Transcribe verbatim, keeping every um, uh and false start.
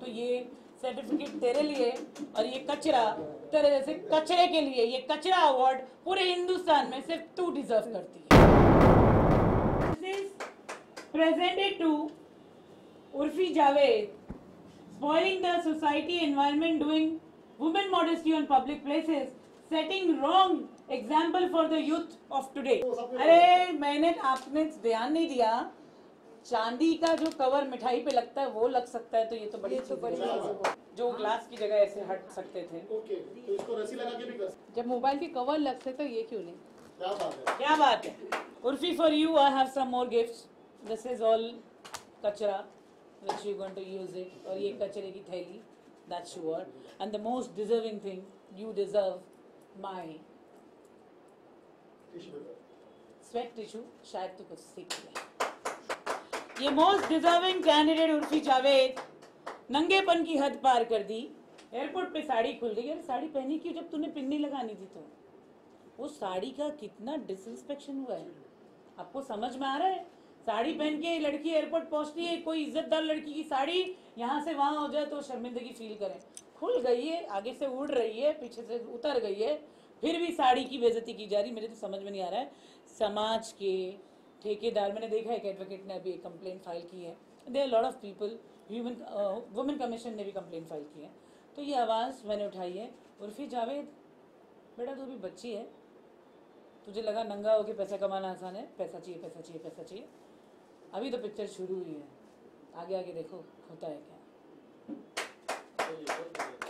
तो ये सर्टिफिकेट तेरे लिए और ये कचरा तेरे जैसे कचरे के लिए। ये कचरा अवार्ड पूरे हिंदुस्तान में सिर्फ तू डिजर्व करती है। This is presented to Urfi Javed, spoiling the society environment, doing women modesty on public places, setting wrong example for the youth of today। अरे मैंने आपने ध्यान नहीं दिया, चांदी का जो कवर मिठाई पे लगता है वो लग सकता है, तो ये तो बड़ी तो बड़ी जो ग्लास की जगह ऐसे हट सकते थे। ओके, तो इसको रस्सी लगा के भी कर सकते। जब मोबाइल की कवर लग सकता है, ये क्यों नहीं? क्या बात है, क्या बात है। Urfi, for you I have some more gifts. This is all कचरा which you going to use it, और ये कचरे की थैली, that's sure, and the most deserving thing, you deserve my sweat tissue। शायद तो कुछ सीख लिया। ये most deserving candidate Urfi Javed नंगेपन की हद पार कर दी। एयरपोर्ट पे साड़ी खुल गई। यार साड़ी पहनी क्यों जब तूने पिन्नी लगानी थी? तो वो साड़ी का कितना डिसरिस्पेक्शन हुआ है, आपको समझ में आ रहा है? साड़ी पहन के लड़की एयरपोर्ट पहुंचती है, कोई इज्जतदार लड़की की साड़ी यहाँ से वहाँ हो जाए तो शर्मिंदगी फील करें। खुल गई है, आगे से उड़ रही है, पीछे से उतर गई है, फिर भी साड़ी की बेइज्जती की जा रही। मेरे तो समझ में नहीं आ रहा है। समाज के ठेकेदार, मैंने देखा है कि एडवोकेट ने अभी एक कंप्लेंट फाइल की है। There are lot of people, human women commission ने भी कंप्लेंट फाइल की है। तो ये आवाज़ मैंने उठाई है। उर्फी जावेद बेटा, तू भी बच्ची है, तुझे लगा नंगा होके पैसा कमाना आसान है, पैसा चाहिए पैसा चाहिए पैसा चाहिए। अभी तो पिक्चर शुरू हुई है, आगे आगे देखो होता है क्या।